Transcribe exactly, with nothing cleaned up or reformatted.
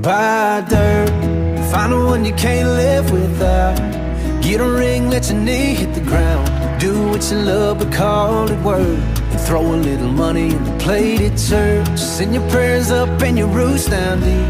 buy dirt, find the one you can't live without. Get a ring, let your knee hit the ground. Do what you love but call it work, and throw a little money in the plate at church. Send your prayers up and your roots down deep.